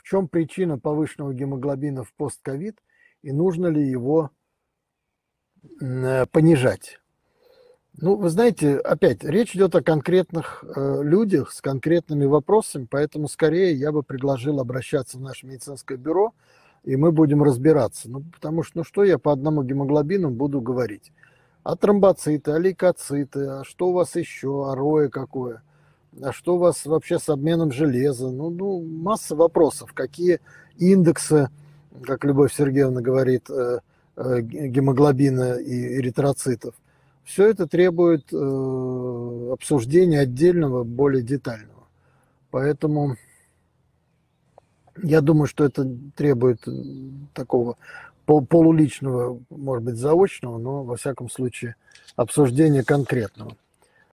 чем причина повышенного гемоглобина в постковид и нужно ли его понижать. Ну, вы знаете, опять, речь идет о конкретных людях с конкретными вопросами, поэтому скорее я бы предложил обращаться в наше медицинское бюро, и мы будем разбираться. Ну, потому что, ну, что я по одному гемоглобину буду говорить? А тромбоциты, а лейкоциты, а что у вас еще, а РОЭ какое? А что у вас вообще с обменом железа? Ну, масса вопросов. Какие индексы, как Любовь Сергеевна говорит, гемоглобина и эритроцитов? Все это требует обсуждения отдельного, более детального. Поэтому я думаю, что это требует такого полуличного, может быть, заочного, но, во всяком случае, обсуждения конкретного.